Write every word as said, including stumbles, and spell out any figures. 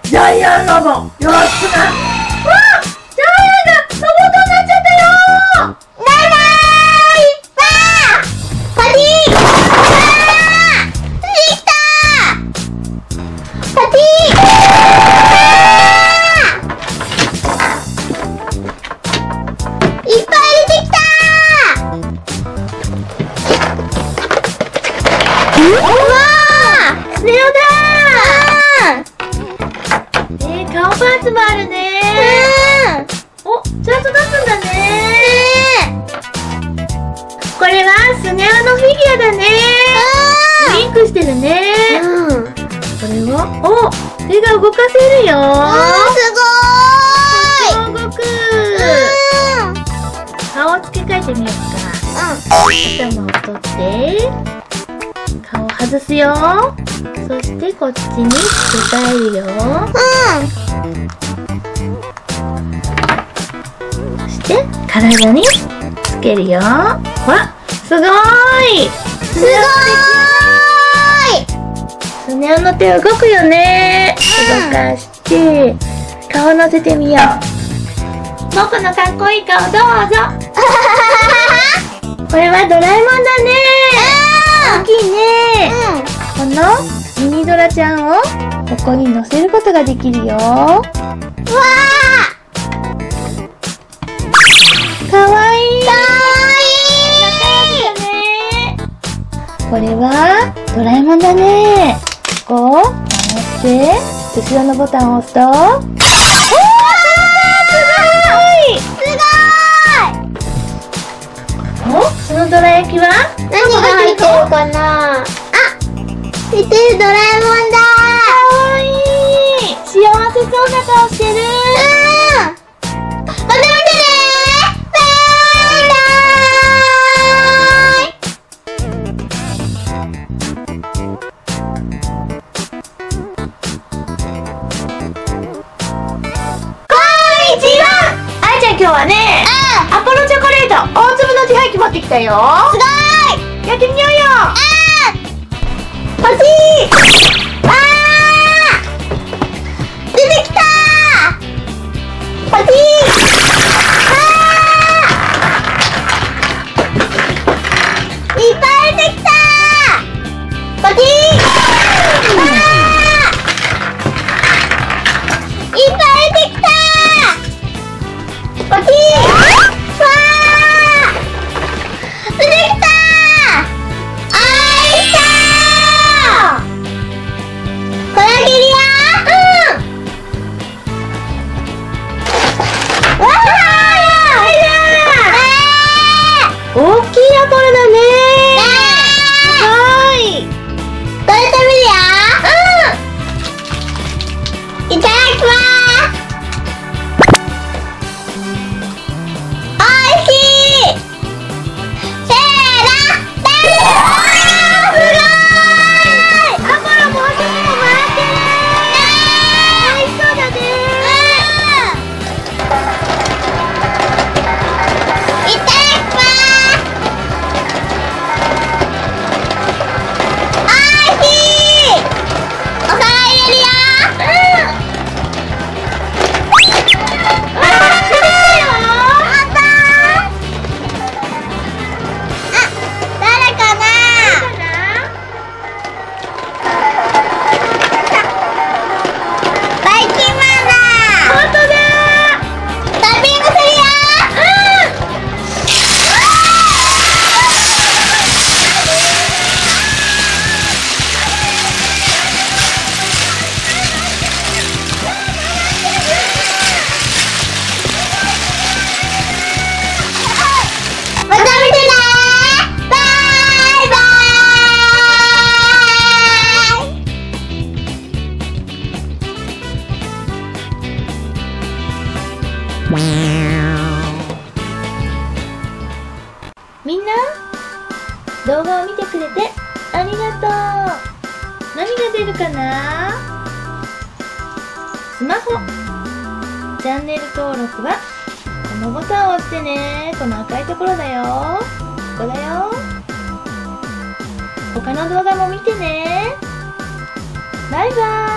ジャイアンロボ、よろしくな。わあ、ジャイアンがロボットになっちゃったよー。 バイバーイ。わあ、パティー。わあ、できたー。パティー。わあ、いっぱい出てきたー。うわあ、スネ夫だー。 えー、顔パーツもあるねー。お、ちゃんと出すんだねー。これはスネ夫のフィギュアだねー。リンクしてるねー。 うん。 これは、お、手が動かせるよー。 すごーい。 動くうん。 顔を付け替えてみようか。頭を取って顔外すよ。そしてこっちに付け替えるよ。そして体につけるよ。わ、すごーい。 すごーい。 スネ夫の手動くよね。動かして顔乗せてみよう。僕のかっこいい顔どうぞ。これはドラえもんだね。大きいね。このミニドラちゃんをここに乗せることができるよ。わわー。 かわいい。 かわいい。 仲良しだね。これはドラえもんだね。ここを回して後ろのボタンを押すと、おー、お、そのどら焼きは何が入ってるかなあ、入ってるドラえもんだかわいい。幸せそうな顔してる。 うん。また見てねー。 今日はね、うん、アポロチョコレート大粒の自販機持ってきたよ。 すごーい。 やってみようよ。 うん。欲しい。わー。出てきたー。欲しい。わー。いっぱい出てきたー。欲しい。わー。いっぱい出てきたー。こっちー。わー。出てきたー。おいしそう。これあげるよー。うん。わー。 大きいアポロだねー。すごい。 これ食べるよー。うん。いただきまーす。 みんな動画を見てくれてありがとう。何が出るかな？スマホチャンネル登録はこのボタンを押してね。この赤いところだよ。ここだよ。他の動画も見てね。バイバーイ。